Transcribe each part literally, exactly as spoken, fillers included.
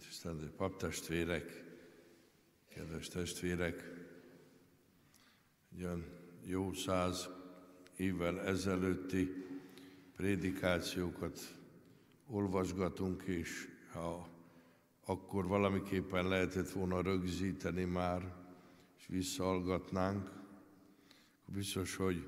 Tisztelő paptestvérek, kedves testvérek, egy olyan jó száz évvel ezelőtti prédikációkat olvasgatunk, és ha akkor valamiképpen lehetett volna rögzíteni már, és visszahallgatnánk, akkor biztos, hogy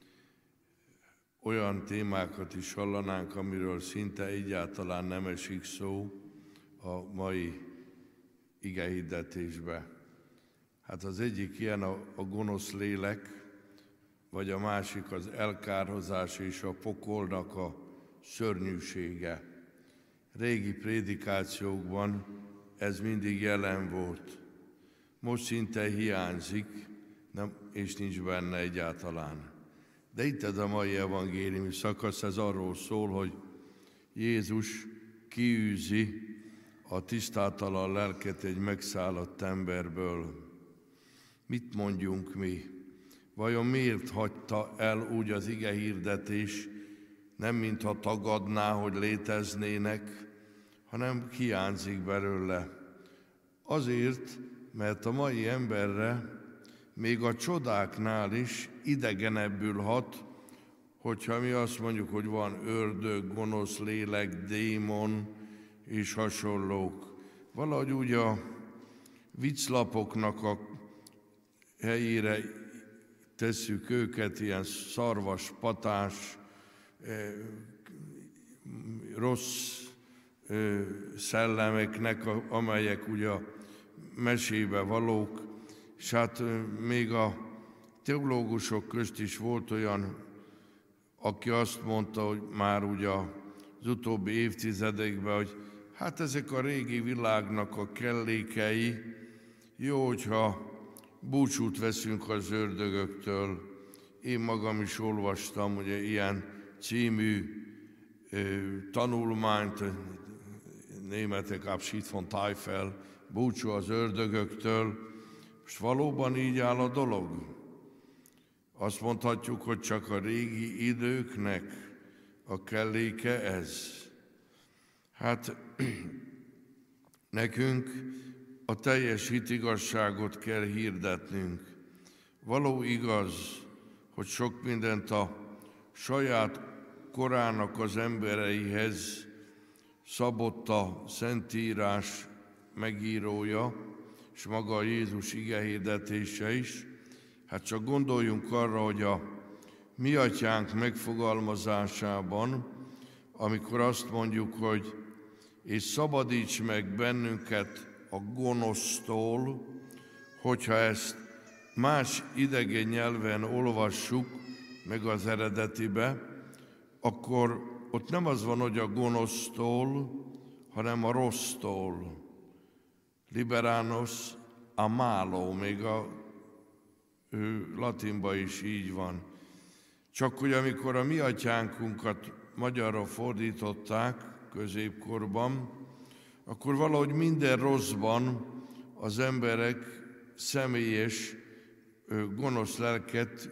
olyan témákat is hallanánk, amiről szinte egyáltalán nem esik szó a mai igehirdetésbe. Hát az egyik ilyen a, a gonosz lélek, vagy a másik az elkárhozás és a pokolnak a szörnyűsége. Régi prédikációkban ez mindig jelen volt. Most szinte hiányzik, nem, és nincs benne egyáltalán. De itt ez a mai evangéliumi szakasz, ez arról szól, hogy Jézus kiűzi a tisztátalan lelket egy megszállott emberből. Mit mondjunk mi? Vajon miért hagyta el úgy az igehirdetés, nem mintha tagadná, hogy léteznének, hanem hiányzik belőle? Azért, mert a mai emberre még a csodáknál is idegenebbül hat, hogyha mi azt mondjuk, hogy van ördög, gonosz lélek, démon és hasonlók. Valahogy úgy a vicclapoknak a helyére tesszük őket, ilyen szarvas, patás, rossz szellemeknek, amelyek ugye a mesébe valók, és hát még a teológusok közt is volt olyan, aki azt mondta, hogy már ugye az utóbbi évtizedekben, hogy hát ezek a régi világnak a kellékei, jó, hogyha búcsút veszünk az ördögöktől. Én magam is olvastam ugye ilyen című ö, tanulmányt, németek Abschied von Teufel, búcsú az ördögöktől. Most valóban így áll a dolog? Azt mondhatjuk, hogy csak a régi időknek a kelléke ez. Hát nekünk a teljes hitigazságot kell hirdetnünk. Való igaz, hogy sok mindent a saját korának az embereihez szabott a Szentírás megírója, és maga a Jézus igehirdetése is. Hát csak gondoljunk arra, hogy a mi atyánk megfogalmazásában, amikor azt mondjuk, hogy és szabadíts meg bennünket a gonosztól, hogyha ezt más idegen nyelven olvassuk meg az eredetibe, akkor ott nem az van, hogy a gonosztól, hanem a rossztól. Liberanos a malo, még a ő, latinban is így van. Csak hogy amikor a mi atyánkunkat magyarra fordították középkorban, akkor valahogy minden rosszban az emberek személyes gonosz lelket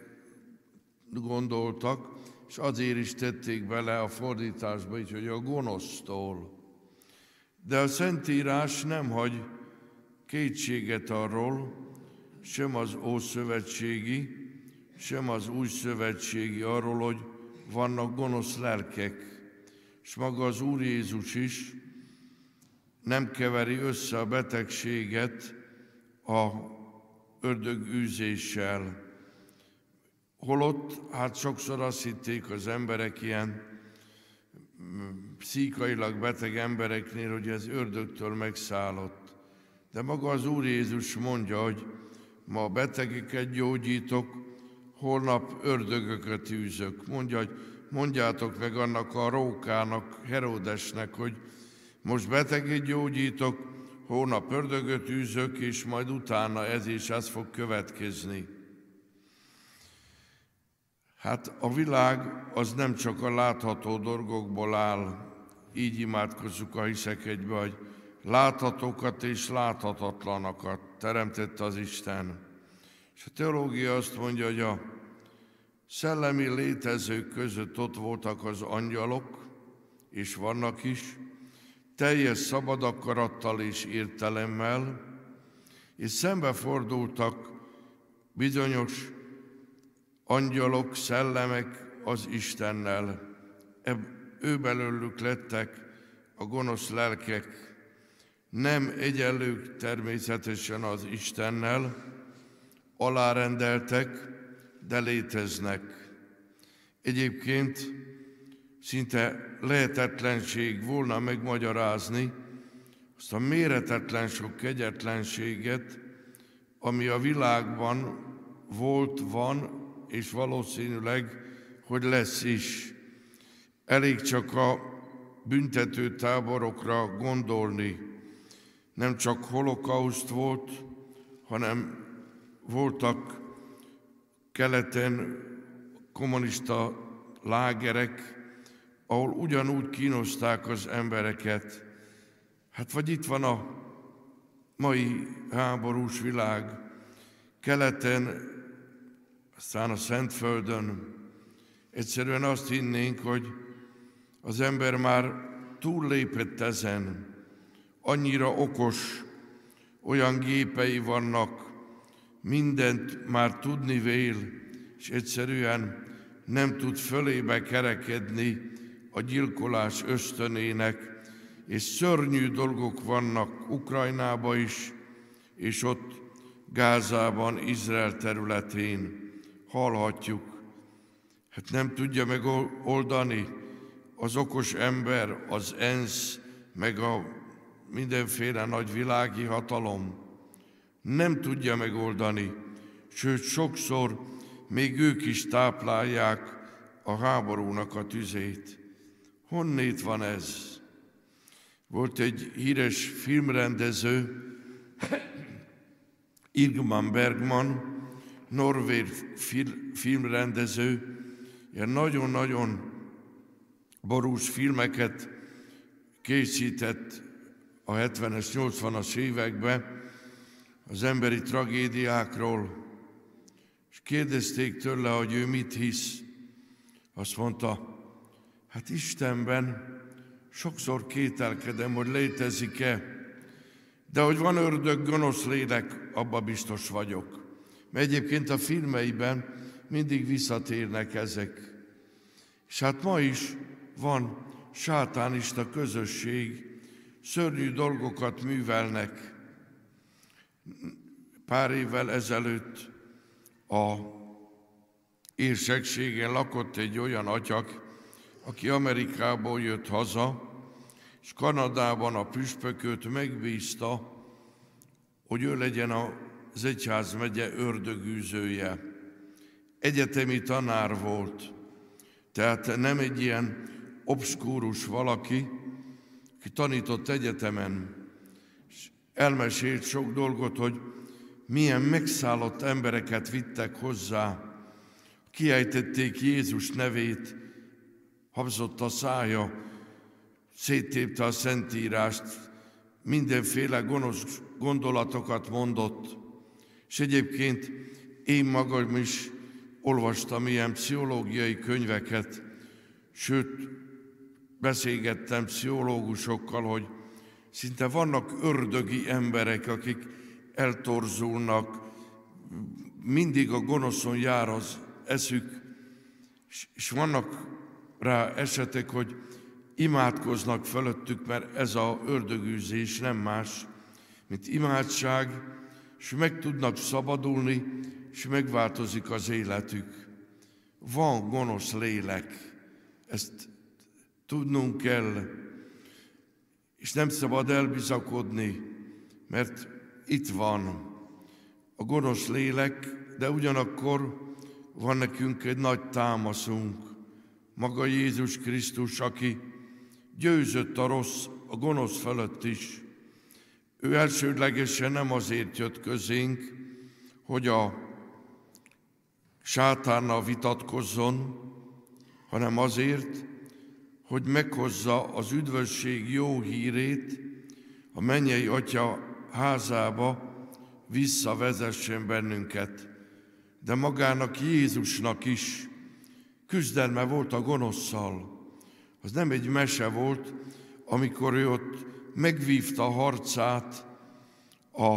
gondoltak, és azért is tették bele a fordításba így, hogy a gonosztól. De a Szentírás nem hagy kétséget arról, sem az ószövetségi, sem az újszövetségi arról, hogy vannak gonosz lelkek, és maga az Úr Jézus is nem keveri össze a betegséget a ördögűzéssel. Holott, hát sokszor azt hitték az emberek, ilyen pszichailag beteg embereknél, hogy ez ördögtől megszállott. De maga az Úr Jézus mondja, hogy ma betegeket gyógyítok, holnap ördögöket űzök. Mondja, hogy mondjátok meg annak a rókának, Heródesnek, hogy most beteget gyógyítok, holnap ördögöt űzök, és majd utána ez és ez fog következni. Hát a világ az nem csak a látható dolgokból áll, így imádkozzuk a hiszek egybe, hogy láthatókat és láthatatlanakat teremtette az Isten. És a teológia azt mondja, hogy a szellemi létezők között ott voltak az angyalok, és vannak is, teljes szabad akarattal és értelemmel, és szembefordultak bizonyos angyalok, szellemek az Istennel. Ő belőlük lettek a gonosz lelkek, nem egyenlők természetesen az Istennel, alárendeltek, de léteznek. Egyébként szinte lehetetlenség volna megmagyarázni azt a méretetlen sok kegyetlenséget, ami a világban volt, van, és valószínűleg, hogy lesz is. Elég csak a büntető táborokra gondolni. Nem csak holokauszt volt, hanem voltak keleten kommunista lágerek, ahol ugyanúgy kínozták az embereket. Hát vagy itt van a mai háborús világ, keleten, aztán a Szentföldön. Egyszerűen azt hinnénk, hogy az ember már túllépett ezen, annyira okos, olyan gépei vannak, mindent már tudni vél, és egyszerűen nem tud fölébe kerekedni a gyilkolás ösztönének, és szörnyű dolgok vannak Ukrajnában is, és ott Gázában, Izrael területén. Hallhatjuk, hát nem tudja megoldani az okos ember, az ENSZ, meg a mindenféle nagy világi hatalom. Nem tudja megoldani, sőt sokszor még ők is táplálják a háborúnak a tüzét. Honnét van ez? Volt egy híres filmrendező, Ingmar Bergman, norvég filmrendező, ilyen nagyon-nagyon borús filmeket készített a hetvenes, nyolcvanas években az emberi tragédiákról, és kérdezték tőle, hogy ő mit hisz. Azt mondta, hát Istenben sokszor kételkedem, hogy létezik-e, de hogy van ördög, gonosz lélek, abba biztos vagyok. Mert egyébként a filmeiben mindig visszatérnek ezek. És hát ma is van sátánista közösség, szörnyű dolgokat művelnek. Pár évvel ezelőtt a érsekségen lakott egy olyan atyak, aki Amerikából jött haza, és Kanadában a püspököt megbízta, hogy ő legyen az egyházmegye ördögűzője. Egyetemi tanár volt, tehát nem egy ilyen obszkúrus valaki, aki tanított egyetemen, és elmesélt sok dolgot, hogy milyen megszállott embereket vittek hozzá, kiejtették Jézus nevét, habzott a szája, széttépte a Szentírást, mindenféle gonosz gondolatokat mondott, és egyébként én magam is olvastam ilyen pszichológiai könyveket, sőt, beszélgettem pszichológusokkal, hogy szinte vannak ördögi emberek, akik eltorzulnak, mindig a gonoszon jár az eszük, és vannak rá esetek, hogy imádkoznak fölöttük, mert ez a ördögűzés nem más, mint imádság, és meg tudnak szabadulni, és megváltozik az életük. Van gonosz lélek, ezt tudnunk kell, és nem szabad elbizakodni, mert itt van a gonosz lélek, de ugyanakkor van nekünk egy nagy támaszunk, maga Jézus Krisztus, aki győzött a rossz, a gonosz fölött is. Ő elsődlegesen nem azért jött közénk, hogy a sátánnal vitatkozzon, hanem azért, hogy meghozza az üdvösség jó hírét, a mennyei Atya házába visszavezessen bennünket. De magának Jézusnak is küzdelme volt a gonoszszal. Az nem egy mese volt, amikor ő ott megvívta a harcát a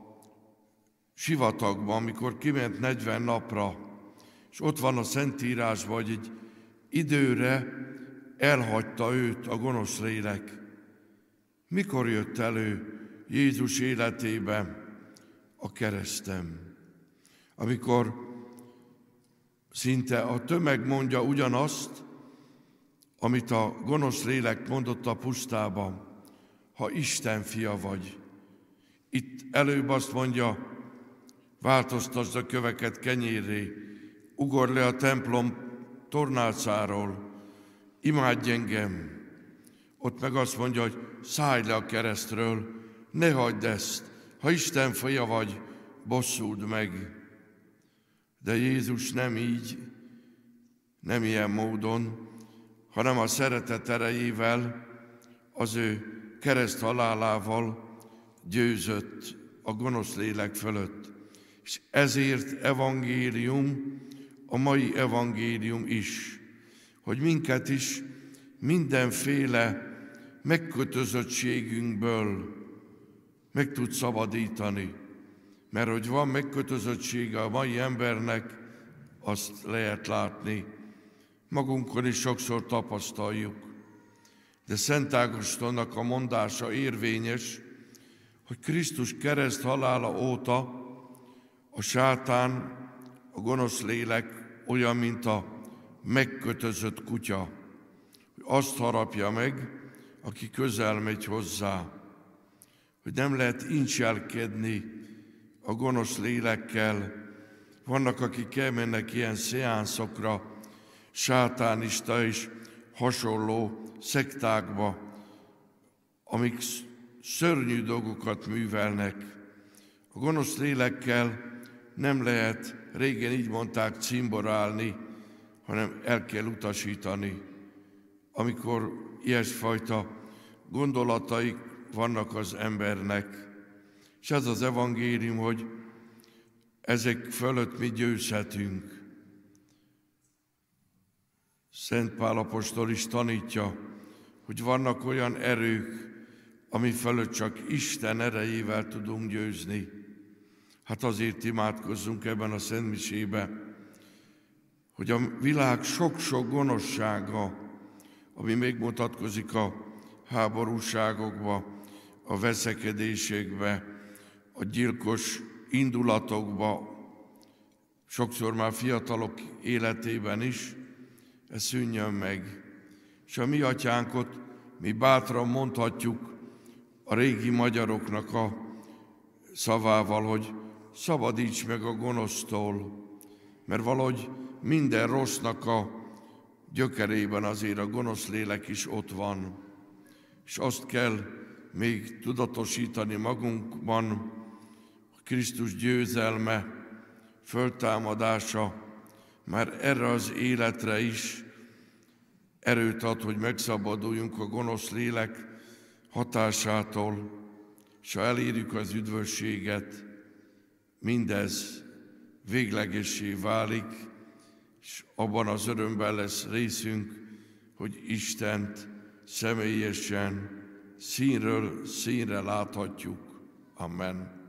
sivatagban, amikor kiment negyven napra, és ott van a Szentírásban, hogy egy időre elhagyta őt a gonosz lélek. Mikor jött elő Jézus életébe? A kereszten. Amikor szinte a tömeg mondja ugyanazt, amit a gonosz lélek mondott a pusztában, ha Isten fia vagy. Itt előbb azt mondja, változtasd a köveket kenyérré, ugorj le a templom tornácáról, imádj engem. Ott meg azt mondja, hogy szállj le a keresztről, ne hagyd ezt, ha Isten fia vagy, bosszúd meg. De Jézus nem így, nem ilyen módon, hanem a szeretet erejével, az ő kereszt halálával győzött a gonosz lélek fölött. És ezért evangélium, a mai evangélium is, hogy minket is mindenféle megkötözöttségünkből meg tud szabadítani. Mert hogy van megkötözöttsége a mai embernek, azt lehet látni. Magunkon is sokszor tapasztaljuk. De Szent Ágostonnak a mondása érvényes, hogy Krisztus kereszt halála óta a sátán, a gonosz lélek olyan, mint a megkötözött kutya, hogy azt harapja meg, aki közel megy hozzá, hogy nem lehet incselkedni a gonosz lélekkel. Vannak, akik elmennek ilyen szeánszokra, sátánista és hasonló szektákba, amik szörnyű dolgokat művelnek. A gonosz lélekkel nem lehet, régen így mondták, cimborálni, hanem el kell utasítani. Amikor ilyesfajta gondolataik vannak az embernek. És ez az evangélium, hogy ezek fölött mi győzhetünk. Szent Pál apostol is tanítja, hogy vannak olyan erők, ami fölött csak Isten erejével tudunk győzni. Hát azért imádkozzunk ebben a szentmisében, hogy a világ sok-sok gonoszsága, ami megmutatkozik a háborúságokba, a veszekedésekbe, a gyilkos indulatokba, sokszor már fiatalok életében is, ez szűnjön meg. És a mi atyánkot mi bátran mondhatjuk a régi magyaroknak a szavával, hogy szabadíts meg a gonosztól, mert valahogy minden rossznak a gyökerében azért a gonosz lélek is ott van. És azt kell még tudatosítani magunkban, a Krisztus győzelme, föltámadása már erre az életre is erőt ad, hogy megszabaduljunk a gonosz lélek hatásától, és ha elérjük az üdvösséget, mindez véglegessé válik, és abban az örömben lesz részünk, hogy Istent személyesen színről színre láthatjuk. Amen.